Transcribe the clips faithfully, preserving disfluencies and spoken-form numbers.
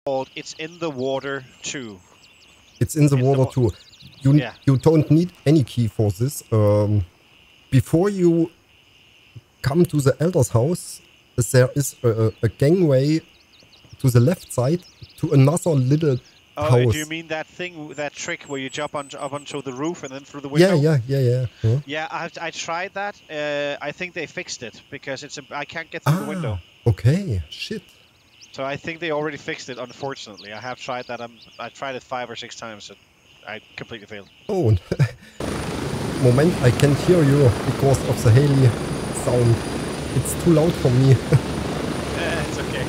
It's in the water too. It's in the it's water the wa too. You yeah. you don't need any key for this. Um, before you come to the elder's house, there is a, a gangway to the left side to another little oh, house. Do you mean that thing, that trick where you jump on, up onto the roof and then through the window? Yeah, yeah, yeah, yeah. Huh? Yeah, I I tried that. Uh, I think they fixed it because it's a, I can't get through ah, the window. Okay, shit. So I think they already fixed it. Unfortunately, I have tried that. I'm I tried it five or six times. And I completely failed. Oh, moment, I can't hear you because of the Haley sound. It's too loud for me. Yeah, it's okay.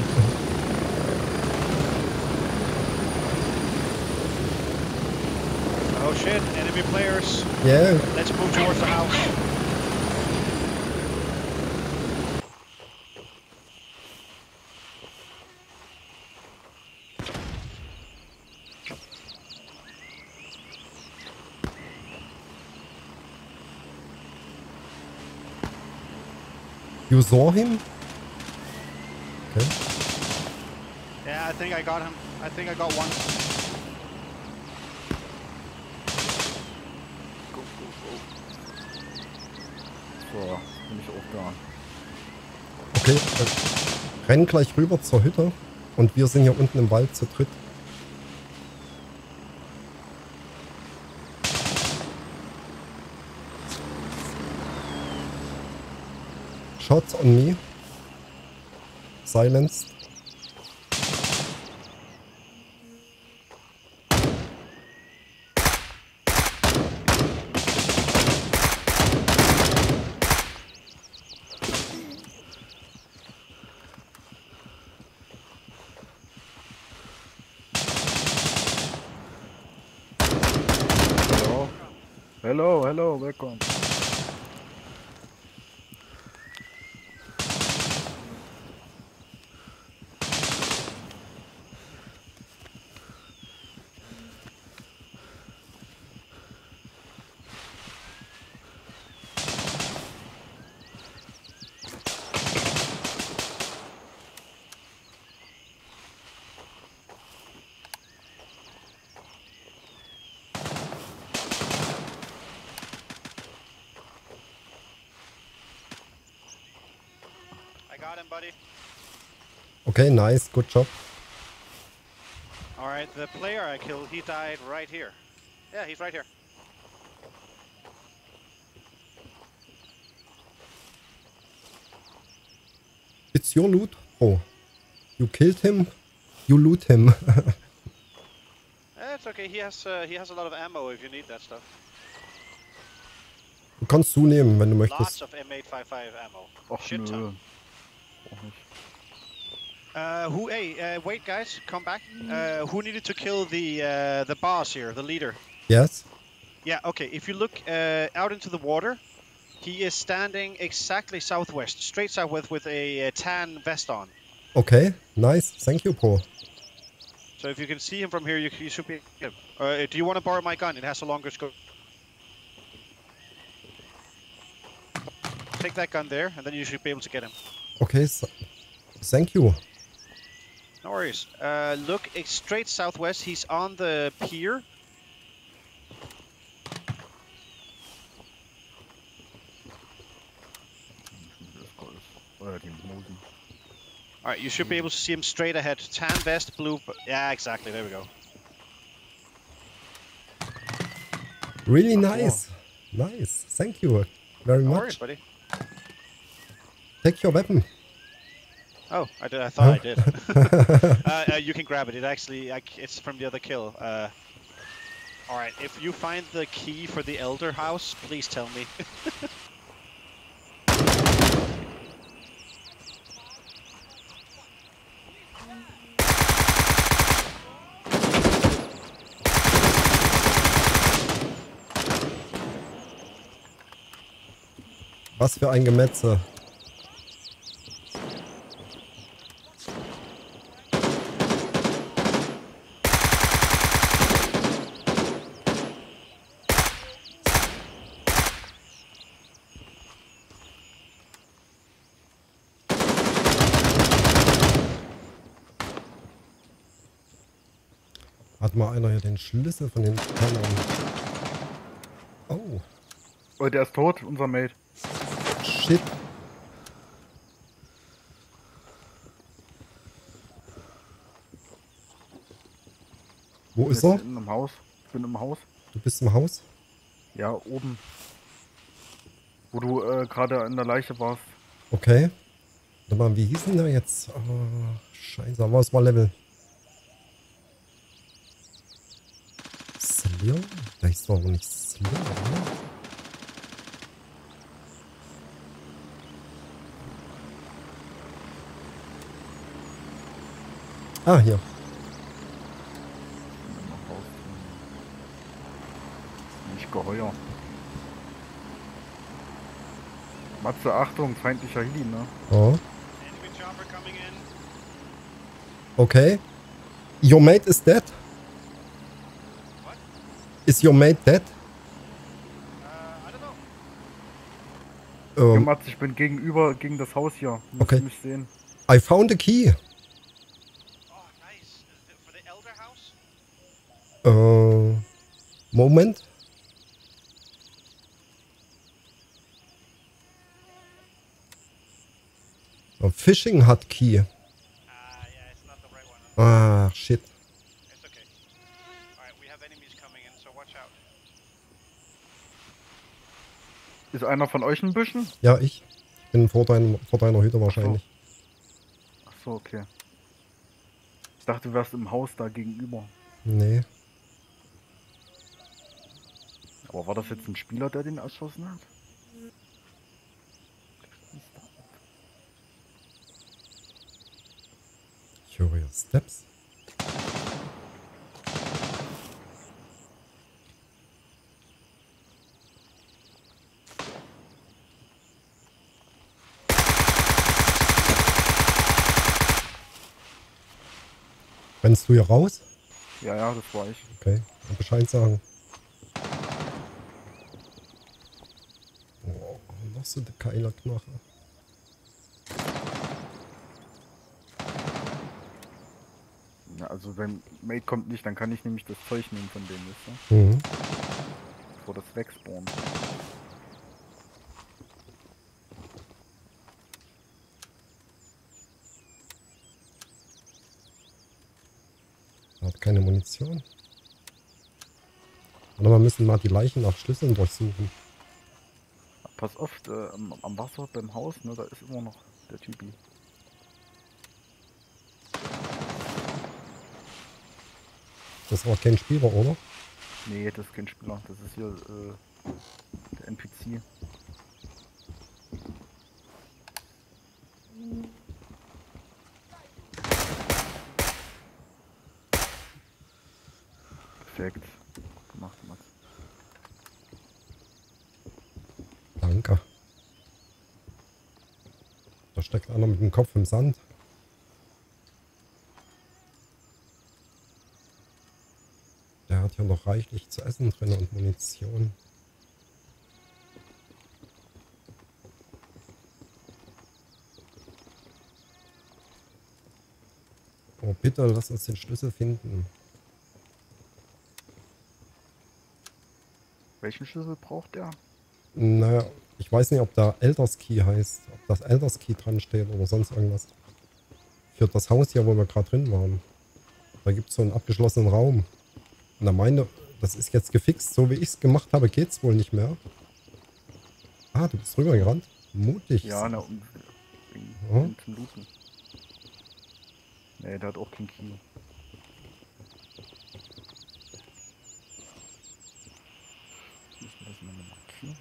Oh shit, enemy players. Yeah. Let's move towards the house. You saw him? Okay. Yeah, I think I got him. I think I got one. Go, go, go. So, bin ich auch da. Okay, äh, renn gleich rüber zur Hütte und wir sind hier unten im Wald zu dritt. Shots on me. Silenced. Hello. Hello, hello, welcome. Got him, buddy. Okay, nice, good job. Alright, the player I killed, he died right here. Yeah, he's right here. It's your loot. Oh, you killed him, you loot him. Eh, it's okay, he has, uh, he has a lot of ammo if you need that stuff. Du kannst du nehmen, wenn du möchtest. Lots of M eight fifty-five ammo. Och Shit nö. ton. Auch nicht. Uh, who? Hey, uh, wait, guys, come back. Uh, who needed to kill the uh, the boss here, the leader? Yes. Yeah. Okay. If you look uh, out into the water, he is standing exactly southwest, straight southwest, with a, a tan vest on. Okay, nice. Thank you, Paul. So if you can see him from here, you, you should be. Uh, do you want to borrow my gun? It has a longer scope. Take that gun there, and then you should be able to get him. Okay, so thank you. No worries. Uh, look straight southwest. He's on the pier. Alright, you should be able to see him straight ahead. Tan vest, blue... Yeah, exactly. There we go. Really nice. Nice. Thank you very No much. worries, buddy. Take your weapon. Oh, I, did, I thought huh? I did. uh, uh, you can grab it. It actually, I, it's from the other kill. Uh, all right, if you find the key for the Elder House, please tell me. Was für ein Gemetzel. Hat mal einer hier den Schlüssel von den Kellern. Oh, Oh, der ist tot, unser Mate. shit. Wo ist Jetzt er? in einem Haus. Ich bin im Haus. Du bist im Haus? Ja, oben. Wo du äh, gerade an der Leiche warst. Okay. Warte mal, wie hieß denn der jetzt? Oh, scheiße, was war Level? Slayer? Der hieß doch aber nicht Slayer, oder? Ah, hier. Ich bin im Haus drin. Nicht geheuer. Matze, Achtung, feindlicher Heli, ne? Oh. Enemy chopper coming in. Okay. Your mate is dead? What? Is your mate dead? Uh, I don't Ja, know. Um, Matze, ich bin gegenüber, gegen das Haus hier. Musst Okay. du mich sehen. I found a key. Oh, nice. Is it for the elder house? Uh, Moment. A fishing hut key. Ah, yeah, it's not the right one. Ah, shit. It's okay. Alright, we have enemies coming in, so watch out. Ist einer von euch in Büschen? Ja, ich. Ich bin vor, dein, vor deiner Hütte wahrscheinlich. Ach so, okay. Ich dachte, du wärst im Haus da gegenüber. Nee. Aber war das jetzt ein Spieler, der den erschossen hat? Ich höre hier Steps. Rennst du hier raus? Ja, ja, das war ich. Okay, dann Bescheid sagen. Oh, noch so eine geile Knoche. Ja, also wenn Mate kommt nicht, dann kann ich nämlich das Zeug nehmen von dem, wisst ihr? Mhm. Bevor das wegspawnt. Er hat keine Munition. Oder wir müssen mal die Leichen nach Schlüsseln durchsuchen. Pass auf, äh, am, am Wasser beim Haus, ne, da ist immer noch der Typi. Das war kein Spieler, oder? Nee, das ist kein Spieler, das ist hier äh, der N P C. Perfekt. Gemacht, Max. Danke. Da steckt einer mit dem Kopf im Sand. Der hat hier noch reichlich zu essen drin und Munition. Oh, bitte lass uns den Schlüssel finden. Welchen Schlüssel braucht der? Naja, ich weiß nicht, ob da Elders Key heißt. Ob das Elders Key dran steht oder sonst irgendwas. Für das Haus hier, wo wir gerade drin waren. Da gibt es so einen abgeschlossenen Raum. Und er meinte, das ist jetzt gefixt. So wie ich es gemacht habe, geht's wohl nicht mehr. Ah, du bist rüber gerannt. Mutig. Ja, na, um, wegen, Ja. wegen zum Looten. Nee, der hat auch kein Key. Müssen wir das mal markieren?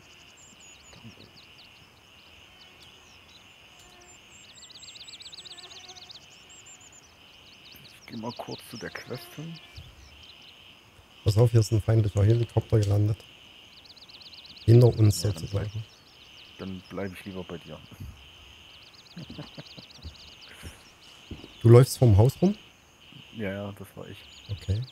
Ich gehe mal kurz zu der Quest hin. Pass auf, hier ist ein feindlicher Helikopter gelandet. Hinter uns Ja, dann sozusagen. Dann bleibe ich lieber bei dir. Du läufst vom Haus rum? Ja, ja, das war ich. Okay.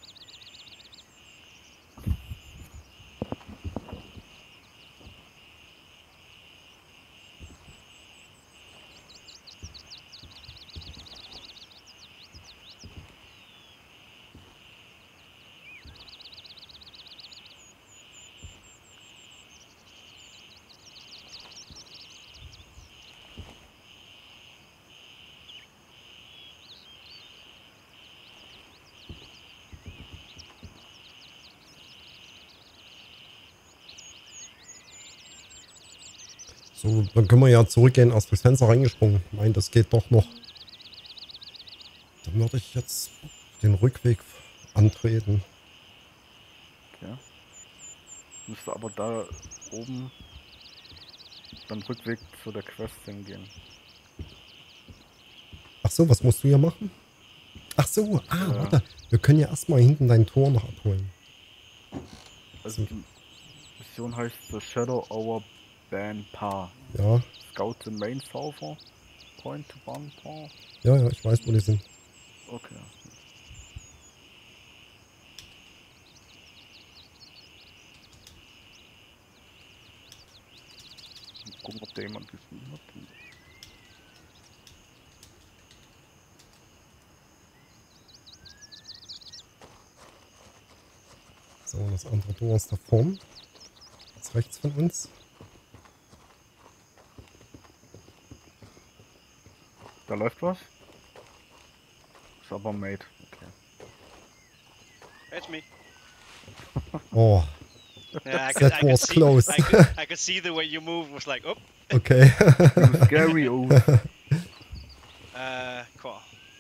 So, dann können wir ja zurückgehen, aus durchs Fenster reingesprungen. Nein, das geht doch noch. Dann würde ich jetzt den Rückweg antreten. Okay. Müsste aber da oben dann Rückweg zu der Quest hingehen. Ach so, was musst du hier machen? Ach so, ah, Ja. warte. Wir können ja erstmal hinten dein Tor noch abholen. Also die Mission heißt The Shadow Over Banpa. Ja, Scout the main server point to Banpa. ja, ja, ich weiß, wo die sind. Okay. Mal gucken, ob da jemand gesehen hat. So, das andere Tor ist da vorne. Jetzt rechts von uns. Da läuft was. Ist aber Mate. Okay. It's me. Oh, Yeah, I That I was see, close. I could, I could see the way you moved was like, oh, okay. You scary old. uh, cool.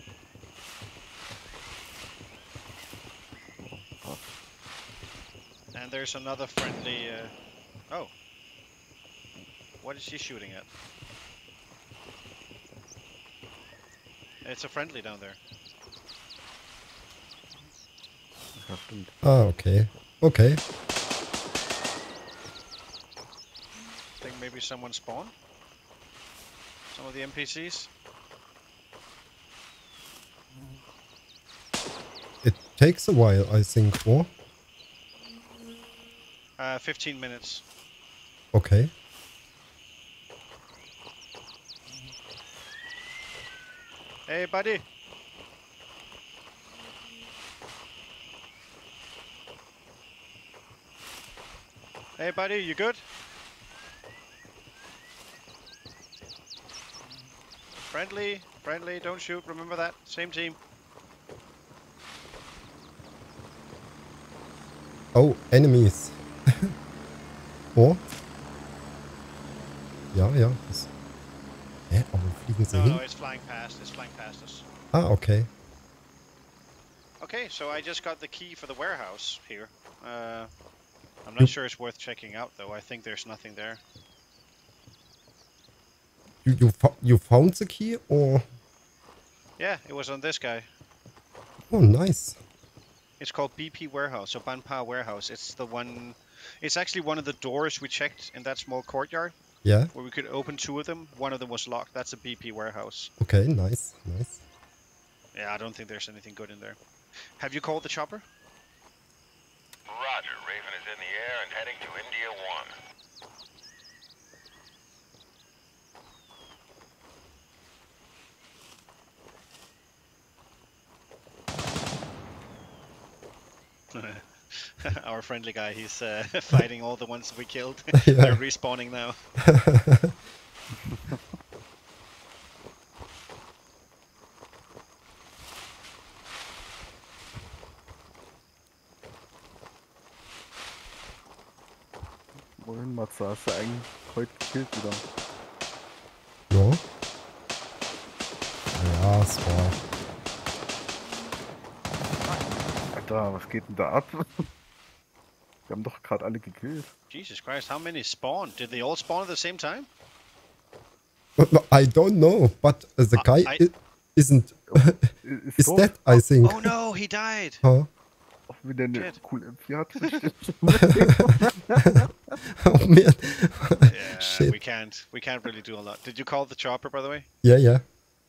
And there's another friendly, uh, oh. What is she shooting at? It's a friendly down there. Ja, stimmt. Ah, okay. Okay. Think maybe someone spawned? Some of the N P Cs? It takes a while, I think, or? Uh, fifteen minutes. Okay. Hey, buddy! Hey, buddy, you good? Friendly, friendly, don't shoot, remember that. Same team. Oh, enemies. Oh? Ja, ja. Das Hä, aber wo fliegen sie No, hin? no, it's flying past, it's flying past us. Ah, okay. Okay, so I just got the key for the warehouse here. Uh, I'm not Yep. sure it's worth checking out though, I think there's nothing there. You, you, fo you found the key, or? Yeah, it was on this guy. Oh, nice. It's called B P Warehouse, so Banpa Warehouse. It's the one, it's actually one of the doors we checked in that small courtyard, Yeah, where we could open two of them. One of them was locked. That's a B P Warehouse. okay, nice, nice. Yeah, I don't think there's anything good in there. Have you called the chopper? Roger, Raven is in the air and heading to India one. Our friendly guy, he's uh, fighting all the ones we killed. Yeah. They're respawning now. Wohin, Matze? Hast du eigentlich heute gekillt wieder? Ja. Ja, es war. Alter, was geht denn da ab? Wir haben doch gerade alle gekillt. Jesus Christ, how many spawned? Did they all spawn at the same time? I don't know, but the I- guy I- i- isn't. Ist is so, dead, I think. Oh no, he died! Huh? auch wieder eine Shit. coole M vier hat. Oh man. Yeah, Shit. we can't. We can't really do a lot. Did you call the chopper, by the way? Yeah, yeah.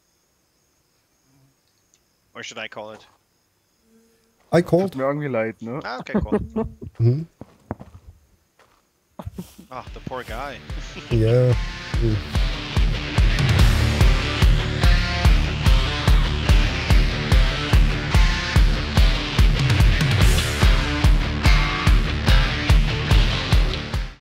Or should I call it? I Tut called. mir irgendwie leid, ne? Ah, okay, cool. Mhm. Oh, the poor guy. Yeah. Mm.